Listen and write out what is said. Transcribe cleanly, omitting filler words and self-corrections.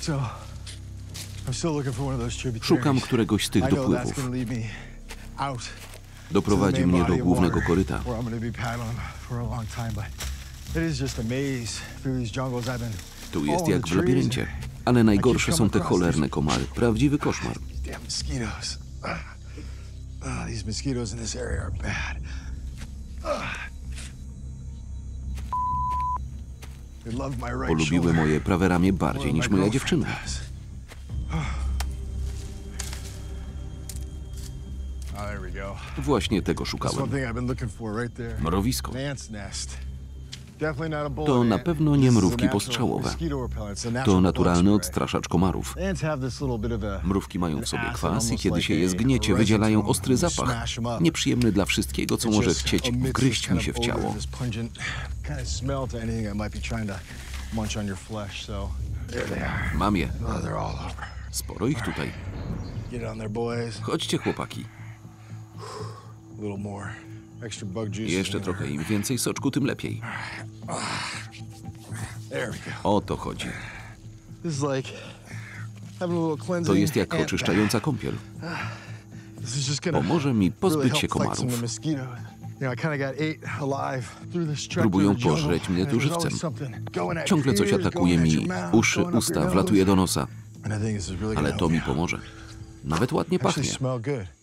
Szukam któregoś z tych dopływów. Doprowadzi mnie do głównego koryta. Tu jest jak w labiryncie, ale najgorsze są te cholerne komary. Prawdziwy koszmar. Polubiły moje prawe ramię bardziej niż moja dziewczyna. Właśnie tego szukałem. Mrowisko. To na pewno nie mrówki postrzałowe. To naturalny odstraszacz komarów. Mrówki mają w sobie kwas i kiedy się je zgniecie, wydzielają ostry zapach. Nieprzyjemny dla wszystkiego, co może chcieć wgryźć mi się w ciało. Mam je. Sporo ich tutaj. Chodźcie, chłopaki. Jeszcze trochę, im więcej soczku, tym lepiej. O to chodzi. To jest jak oczyszczająca kąpiel. Pomoże mi pozbyć się komarów. Próbują pożreć mnie tu żywcem. Ciągle coś atakuje mi uszy, usta, wlatuje do nosa. Ale to mi pomoże. Nawet ładnie pachnie.